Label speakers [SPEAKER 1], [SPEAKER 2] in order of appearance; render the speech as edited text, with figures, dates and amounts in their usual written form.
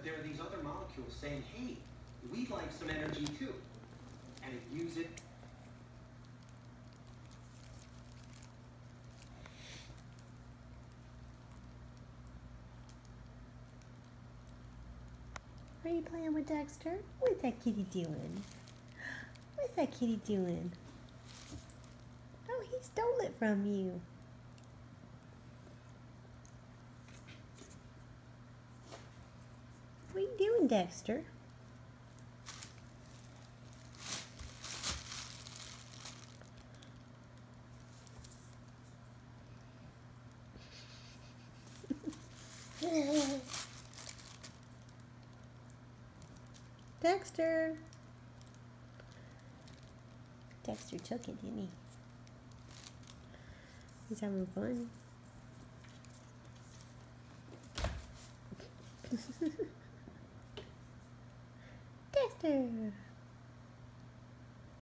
[SPEAKER 1] that there are these other molecules saying, hey, we'd like some energy too. And it uses it.
[SPEAKER 2] Are you playing with Dexter? What's that kitty doing? What's that kitty doing? Oh, he stole it from you. What are you doing, Dexter? Dexter. Dexter took it, didn't he? He's having fun. Dexter.